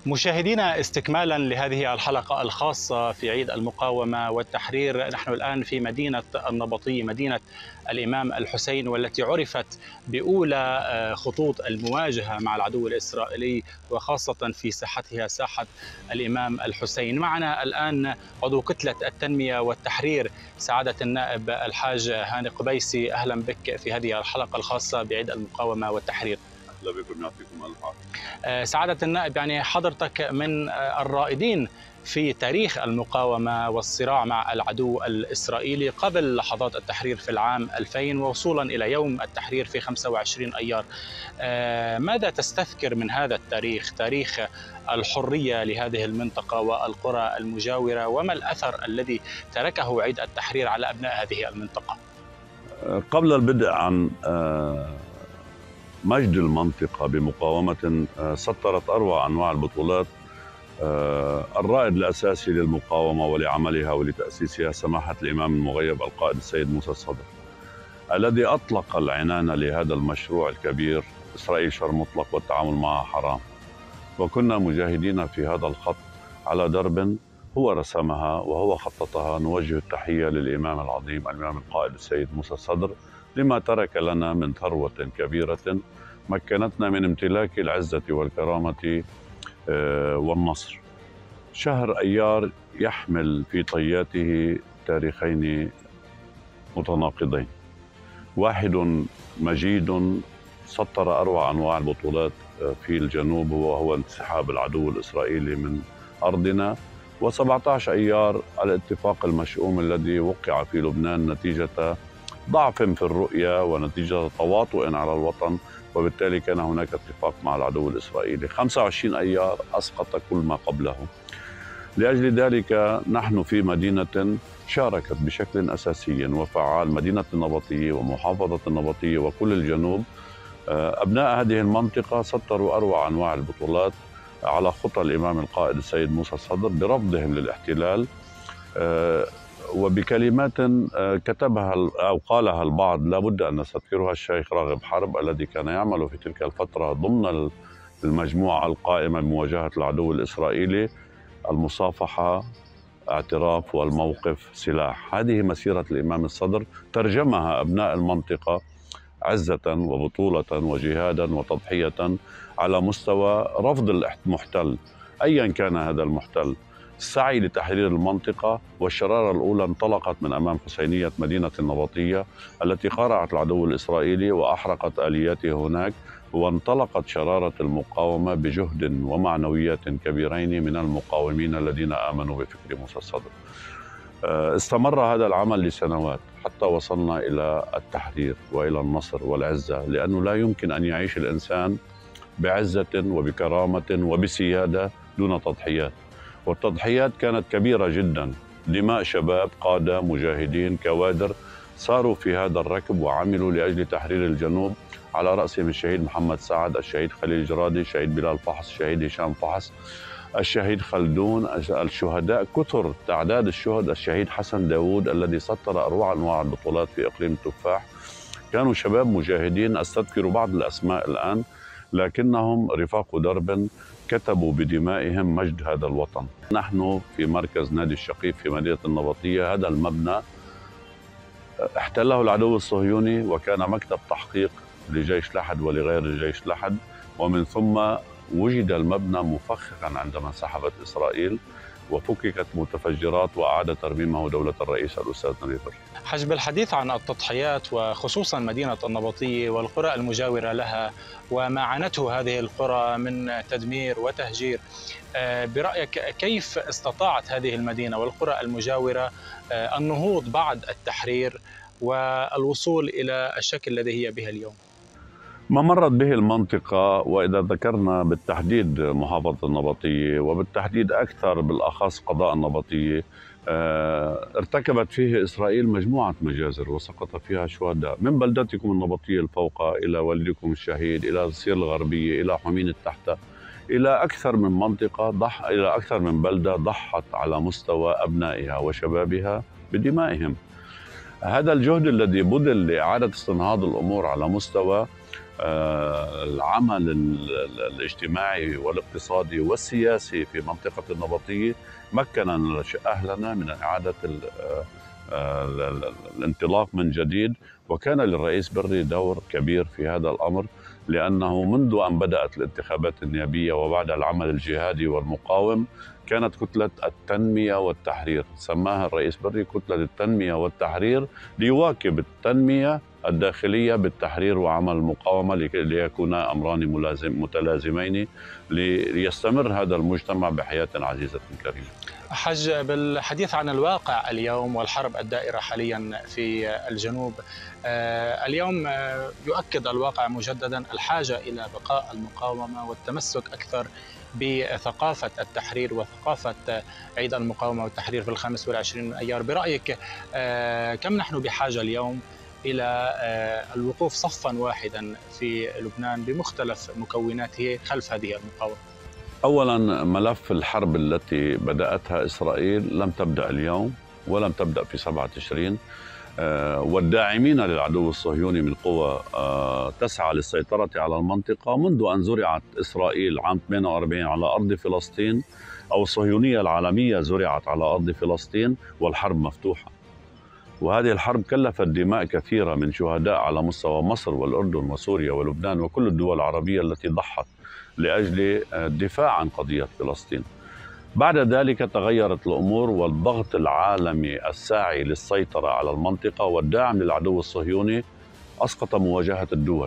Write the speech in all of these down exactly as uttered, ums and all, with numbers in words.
مشاهدينا، استكمالا لهذه الحلقة الخاصة في عيد المقاومة والتحرير، نحن الآن في مدينة النبطية، مدينة الإمام الحسين، والتي عرفت بأولى خطوط المواجهة مع العدو الإسرائيلي، وخاصة في ساحتها ساحة الإمام الحسين. معنا الآن عضو كتلة التنمية والتحرير سعادة النائب الحاج هاني قبيسي. أهلا بك في هذه الحلقة الخاصة بعيد المقاومة والتحرير. أهلا بكم، يعطيكم ألف عافية. سعادة النائب، يعني حضرتك من الرائدين في تاريخ المقاومة والصراع مع العدو الإسرائيلي قبل لحظات التحرير في العام ألفين ووصولا إلى يوم التحرير في خمسة وعشرين أيار. ماذا تستذكر من هذا التاريخ، تاريخ الحرية لهذه المنطقة والقرى المجاورة، وما الأثر الذي تركه عيد التحرير على أبناء هذه المنطقة؟ قبل البدء عن مجد المنطقة بمقاومة سطرت أروع أنواع البطولات، الرائد الأساسي للمقاومة ولعملها ولتأسيسها سماحة الإمام المغيب القائد السيد موسى الصدر، الذي أطلق العنان لهذا المشروع الكبير. إسرائيل شر مطلق والتعامل معها حرام، وكنا مجاهدين في هذا الخط على درب هو رسمها وهو خططها. نوجه التحية للإمام العظيم الإمام القائد السيد موسى الصدر لما ترك لنا من ثروة كبيرة مكنتنا من امتلاك العزة والكرامة والنصر. شهر أيار يحمل في طياته تاريخين متناقضين، واحد مجيد سطر أروع أنواع البطولات في الجنوب وهو انسحاب العدو الإسرائيلي من أرضنا، وسبعة عشر أيار الاتفاق المشؤوم الذي وقع في لبنان نتيجة ضعف في الرؤية ونتيجة تواطؤ على الوطن، وبالتالي كان هناك اتفاق مع العدو الإسرائيلي. خمسة وعشرين أيار أسقط كل ما قبله. لأجل ذلك نحن في مدينة شاركت بشكل أساسي وفعال مدينة النبطية ومحافظة النبطية وكل الجنوب. أبناء هذه المنطقة سطروا أروع أنواع البطولات على خطى الإمام القائد السيد موسى الصدر برفضهم للاحتلال، وبكلمات كتبها أو قالها البعض لا بد أن نستذكرها الشيخ راغب حرب الذي كان يعمل في تلك الفترة ضمن المجموعة القائمة بمواجهة العدو الإسرائيلي: المصافحة اعتراف والموقف سلاح. هذه مسيرة الإمام الصدر ترجمها أبناء المنطقة عزة وبطولة وجهادا وتضحية على مستوى رفض المحتل أيا كان هذا المحتل. السعي لتحرير المنطقة والشرارة الأولى انطلقت من أمام حسينية مدينة النبطية التي قارعت العدو الإسرائيلي وأحرقت آلياته هناك، وانطلقت شرارة المقاومة بجهد ومعنويات كبيرين من المقاومين الذين آمنوا بفكر موسى الصدر. استمر هذا العمل لسنوات حتى وصلنا إلى التحرير وإلى النصر والعزة، لأنه لا يمكن أن يعيش الإنسان بعزة وبكرامة وبسيادة دون تضحيات، والتضحيات كانت كبيرة جدا. دماء شباب قادة مجاهدين كوادر صاروا في هذا الركب وعملوا لأجل تحرير الجنوب، على رأسهم الشهيد محمد سعد، الشهيد خليل جرادي، الشهيد بلال فحص، الشهيد هشام فحص، الشهيد خلدون. الشهداء كثر، تعداد الشهداء الشهيد حسن داود الذي سطر أروع أنواع البطولات في إقليم التفاح. كانوا شباب مجاهدين، أستذكر بعض الأسماء الآن، لكنهم رفاق درب كتبوا بدمائهم مجد هذا الوطن. نحن في مركز نادي الشقيق في مدينة النبطية، هذا المبنى احتله العدو الصهيوني وكان مكتب تحقيق لجيش لحد ولغير جيش لحد، ومن ثم وجد المبنى مفخخا عندما انسحبت إسرائيل وفككت متفجرات وأعاد ترميمه دولة الرئيس الأستاذ نبيل بري. حجب الحديث عن التضحيات وخصوصا مدينة النبطية والقرى المجاورة لها وما عانته هذه القرى من تدمير وتهجير، برأيك كيف استطاعت هذه المدينة والقرى المجاورة النهوض بعد التحرير والوصول إلى الشكل الذي هي به اليوم؟ ما مرت به المنطقة، وإذا ذكرنا بالتحديد محافظة النبطية وبالتحديد أكثر بالأخص قضاء النبطية، ارتكبت فيه إسرائيل مجموعة مجازر وسقط فيها شهداء، من بلدتكم النبطية الفوقى إلى والدكم الشهيد إلى السير الغربية إلى حمين التحتة إلى أكثر من منطقة ضح إلى أكثر من بلدة ضحت على مستوى أبنائها وشبابها بدمائهم. هذا الجهد الذي بذل لإعادة استنهاض الأمور على مستوى العمل الاجتماعي والاقتصادي والسياسي في منطقة النبطية مكن أهلنا من إعادة الانطلاق من جديد. وكان للرئيس بري دور كبير في هذا الأمر، لأنه منذ أن بدأت الانتخابات النيابية وبعد العمل الجهادي والمقاوم كانت كتلة التنمية والتحرير، سماها الرئيس بري كتلة التنمية والتحرير ليواكب التنمية الداخلية بالتحرير وعمل المقاومة ليكونا أمران ملازم متلازمين ليستمر هذا المجتمع بحياة عزيزة كريمة. حج، بالحديث عن الواقع اليوم والحرب الدائرة حاليا في الجنوب، اليوم يؤكد الواقع مجددا الحاجة إلى بقاء المقاومة والتمسك أكثر بثقافة التحرير وثقافة عيد المقاومة والتحرير في الخامس والعشرين من أيار. برأيك كم نحن بحاجة اليوم إلى الوقوف صفا واحدا في لبنان بمختلف مكوناته خلف هذه المقاومة؟ أولا، ملف الحرب التي بدأتها إسرائيل لم تبدأ اليوم ولم تبدأ في سبعة تشرين، والداعمين للعدو الصهيوني من قوى تسعى للسيطرة على المنطقة منذ أن زرعت إسرائيل عام ثمانية وأربعين على أرض فلسطين، أو الصهيونية العالمية زرعت على أرض فلسطين، والحرب مفتوحة. وهذه الحرب كلفت دماء كثيرة من شهداء على مستوى مصر والأردن وسوريا ولبنان وكل الدول العربية التي ضحت لأجل الدفاع عن قضية فلسطين. بعد ذلك تغيرت الأمور، والضغط العالمي الساعي للسيطرة على المنطقة والداعم للعدو الصهيوني أسقط مواجهة الدول.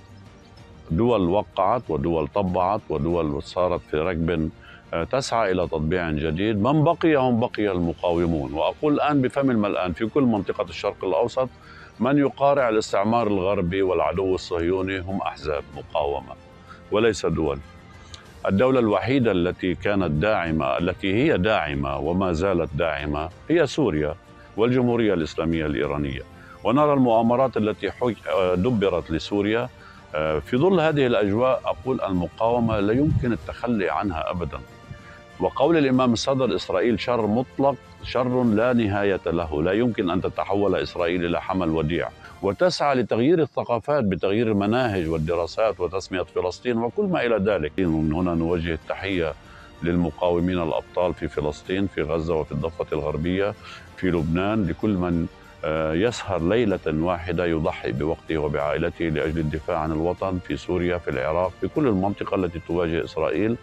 دول وقعت ودول طبعت ودول صارت في ركب تسعى إلى تطبيع جديد. من بقي هم بقي المقاومون، وأقول الآن بفم الملآن في كل منطقة الشرق الأوسط من يقارع الاستعمار الغربي والعدو الصهيوني هم أحزاب مقاومة وليس دول. الدولة الوحيدة التي كانت داعمة، التي هي داعمة وما زالت داعمة، هي سوريا والجمهورية الإسلامية الإيرانية. ونرى المؤامرات التي دبرت لسوريا. في ظل هذه الأجواء أقول المقاومة لا يمكن التخلي عنها أبدا. وقول الإمام الصدر إسرائيل شر مطلق، شر لا نهاية له، لا يمكن أن تتحول إسرائيل إلى حمل وديع، وتسعى لتغيير الثقافات بتغيير المناهج والدراسات وتسمية فلسطين وكل ما إلى ذلك. من هنا نوجه التحية للمقاومين الأبطال في فلسطين، في غزة وفي الضفة الغربية، في لبنان، لكل من يسهر ليلة واحدة يضحي بوقته وبعائلته لأجل الدفاع عن الوطن، في سوريا، في العراق، في كل المنطقة التي تواجه إسرائيل.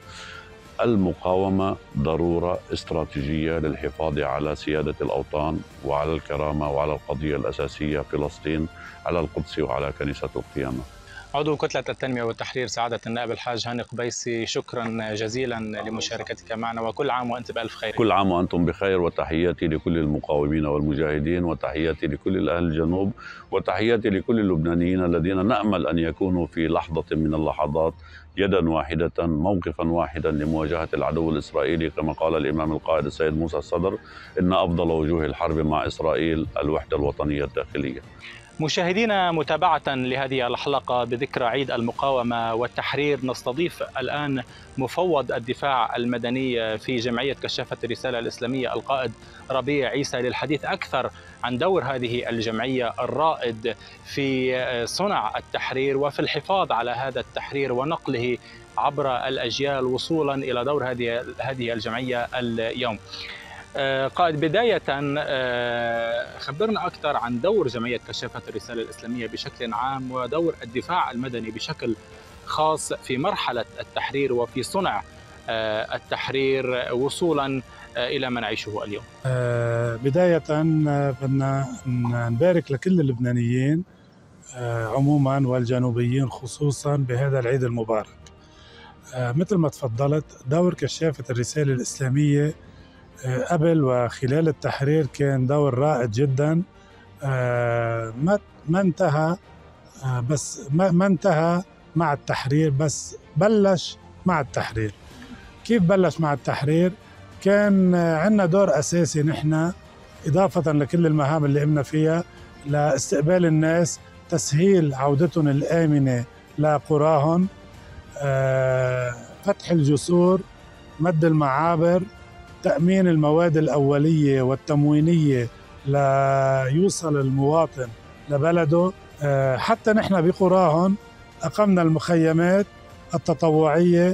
المقاومة ضرورة استراتيجية للحفاظ على سيادة الأوطان وعلى الكرامة وعلى القضية الأساسية فلسطين، على القدس وعلى كنيسة القيامة. عضو كتلة التنمية والتحرير سعادة النائب الحاج هاني قبيسي، شكرا جزيلا لمشاركتك معنا، وكل عام وأنت بألف خير. كل عام وأنتم بخير، وتحياتي لكل المقاومين والمجاهدين، وتحياتي لكل أهل الجنوب، وتحياتي لكل اللبنانيين الذين نأمل أن يكونوا في لحظة من اللحظات يدا واحدة، موقفا واحدا لمواجهة العدو الإسرائيلي، كما قال الإمام القائد السيد موسى الصدر: إن أفضل وجوه الحرب مع إسرائيل الوحدة الوطنية الداخلية. مشاهدينا، متابعة لهذه الحلقة بذكرى عيد المقاومة والتحرير، نستضيف الآن مفوض الدفاع المدني في جمعية كشافة الرسالة الإسلامية القائد ربيع عيسى للحديث أكثر عن دور هذه الجمعية الرائد في صنع التحرير وفي الحفاظ على هذا التحرير ونقله عبر الأجيال وصولا إلى دور هذه هذه الجمعية اليوم. قائد، بداية خبرنا أكثر عن دور جمعية كشافة الرسالة الإسلامية بشكل عام ودور الدفاع المدني بشكل خاص في مرحلة التحرير وفي صنع التحرير وصولا إلى ما نعيشه اليوم. بداية بدنا نبارك لكل اللبنانيين عموما والجنوبيين خصوصا بهذا العيد المبارك. مثل ما تفضلت، دور كشافة الرسالة الإسلامية قبل وخلال التحرير كان دور رائد جدا. ما ما انتهى بس ما, ما انتهى مع التحرير، بس بلش مع التحرير. كيف بلش مع التحرير؟ كان عندنا دور أساسي نحن، إضافة لكل المهام اللي قمنا فيها، لاستقبال الناس، تسهيل عودتهم الآمنة لقراهم، فتح الجسور، مد المعابر، تأمين المواد الأولية والتموينية ليوصل المواطن لبلده. حتى نحن بقراهم أقمنا المخيمات التطوعية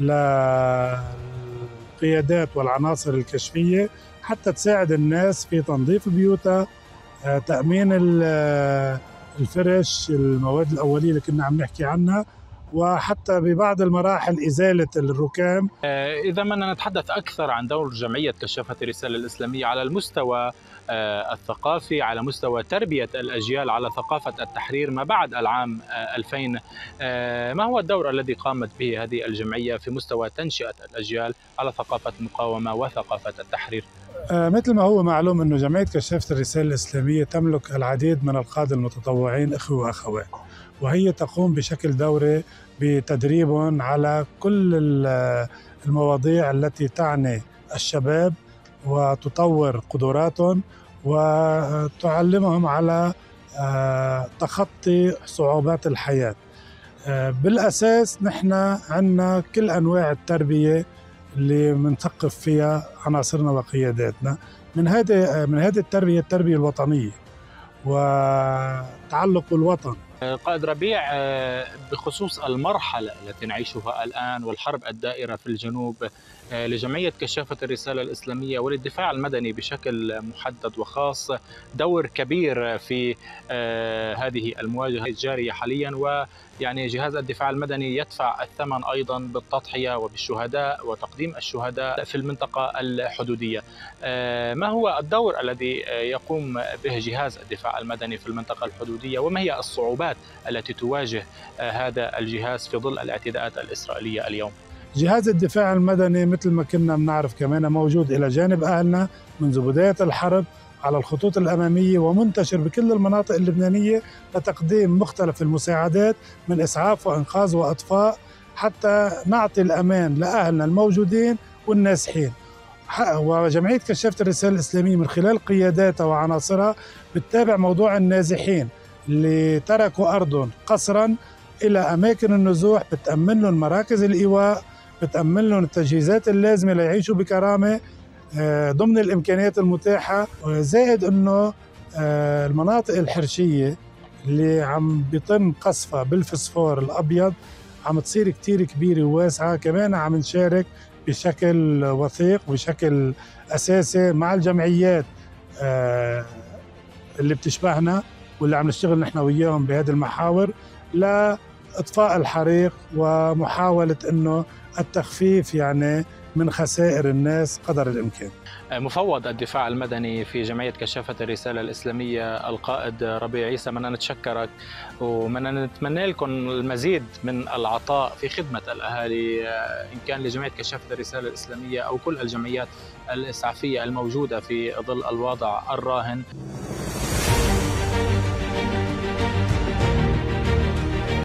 للقيادات والعناصر الكشفية حتى تساعد الناس في تنظيف بيوتها، تأمين الفرش، المواد الأولية اللي كنا عم نحكي عنها، وحتى ببعض المراحل إزالة الركام. إذا بدنا نتحدث أكثر عن دور جمعية كشافة الرسالة الإسلامية على المستوى الثقافي، على مستوى تربية الأجيال على ثقافة التحرير ما بعد العام ألفين، ما هو الدور الذي قامت به هذه الجمعية في مستوى تنشئة الأجيال على ثقافة المقاومة وثقافة التحرير؟ مثل ما هو معلوم أنه جمعية كشافة الرسالة الإسلامية تملك العديد من القادة المتطوعين إخوة وأخوات، وهي تقوم بشكل دوري بتدريبهم على كل المواضيع التي تعني الشباب وتطور قدراتهم وتعلمهم على تخطي صعوبات الحياة. بالأساس نحن عندنا كل أنواع التربية اللي منثقف فيها عناصرنا وقياداتنا، من هذه من هذه التربية التربية الوطنية وتعلق الوطن. قائد ربيع، بخصوص المرحلة التي نعيشها الآن والحرب الدائرة في الجنوب، لجمعية كشافة الرسالة الإسلامية وللدفاع المدني بشكل محدد وخاص دور كبير في هذه المواجهة الجارية حاليا، ويعني جهاز الدفاع المدني يدفع الثمن أيضا بالتضحية وبالشهداء وتقديم الشهداء في المنطقة الحدودية. ما هو الدور الذي يقوم به جهاز الدفاع المدني في المنطقة الحدودية، وما هي الصعوبات التي تواجه هذا الجهاز في ظل الاعتداءات الإسرائيلية اليوم؟ جهاز الدفاع المدني مثل ما كنا بنعرف كمان موجود إلى جانب أهلنا منذ بداية الحرب على الخطوط الأمامية، ومنتشر بكل المناطق اللبنانية لتقديم مختلف المساعدات من إسعاف وإنقاذ وإطفاء حتى نعطي الأمان لأهلنا الموجودين والنازحين. وجمعية كشافة الرسالة الإسلامية من خلال قياداتها وعناصرها بتتابع موضوع النازحين اللي تركوا أرضهم قسرا إلى أماكن النزوح، بتأمن لهم مراكز الإيواء، بتأمن لهم التجهيزات اللازمة ليعيشوا بكرامة ضمن الإمكانيات المتاحة. زائد أنه المناطق الحرشية اللي عم بيتم قصفها بالفسفور الأبيض عم تصير كتير كبيرة وواسعة، كمان عم نشارك بشكل وثيق وبشكل أساسي مع الجمعيات اللي بتشبهنا واللي عم نشتغل نحن وياهم بهذه المحاور لإطفاء الحريق ومحاولة أنه التخفيف يعني من خسائر الناس قدر الإمكان. مفوض الدفاع المدني في جمعية كشافة الرسالة الإسلامية القائد ربيع عيسى، بدنا نتشكرك وبدنا نتمنى لكم المزيد من العطاء في خدمة الأهالي، إن كان لجمعية كشافة الرسالة الإسلامية أو كل الجمعيات الإسعافية الموجودة في ظل الوضع الراهن.